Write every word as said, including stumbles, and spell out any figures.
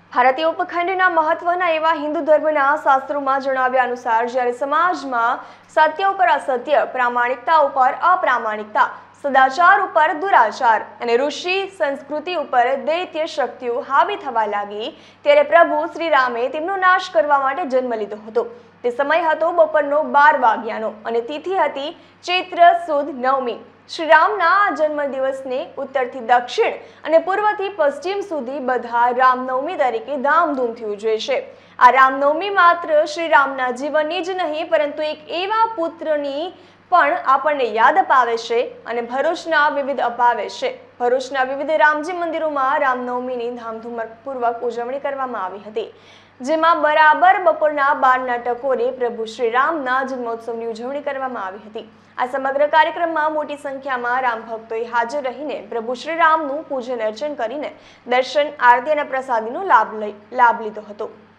ભારતીય ઉપખંડના મહત્વના એવા હિન્દુ ધર્મના શાસ્ત્રોમાં જણાવ્યા અનુસાર જ્યારે સમાજમાં સત્ય ઉપર અસત્ય, પ્રામાણિકતા ઉપર અપ્રામાણિકતા, સદાચાર ઉપર દુરાચાર અને ઋષિ સંસ્કૃતિ ઉપર દૈત્ય શક્તિઓ હાવી થવા લાગી ત્યારે પ્રભુ શ્રી રામે તેમનો નાશ કરવા માટે જન્મ લીધો હતો। તે સમય હતો બપોરનો બાર વાગ્યાનો અને તિથિ હતી ચૈત્ર સુદ નવમી। શ્રી રામના જન્મ દિવસને ઉત્તરથી દક્ષિણ અને પૂર્વથી પશ્ચિમ સુધી બધા રામનવમી તરીકે ધામધૂમથી ઉજવે છે। આ રામનવમી માત્ર શ્રી રામના જીવનની જ નહીં પરંતુ એક એવા પુત્રની પણ આપણને યાદ અપાવે છે અને ભરૂચના વિવિધ અપાવે છે। ભરૂચના વિવિધ રામજી મંદિરોમાં રામનવમીની ધામધૂમપૂર્વક ઉજવણી કરવામાં આવી હતી, જેમાં બરાબર બપોરના બારના ટકોરે પ્રભુ શ્રી રામના જન્મોત્સવની ઉજવણી કરવામાં આવી હતી। આ સમગ્ર કાર્યક્રમમાં મોટી સંખ્યામાં રામ ભક્તોએ હાજર રહીને પ્રભુ શ્રી રામનું પૂજન અર્ચન કરીને દર્શન, આરતી અને પ્રસાદીનો લાભ લઈ લાભ લીધો હતો।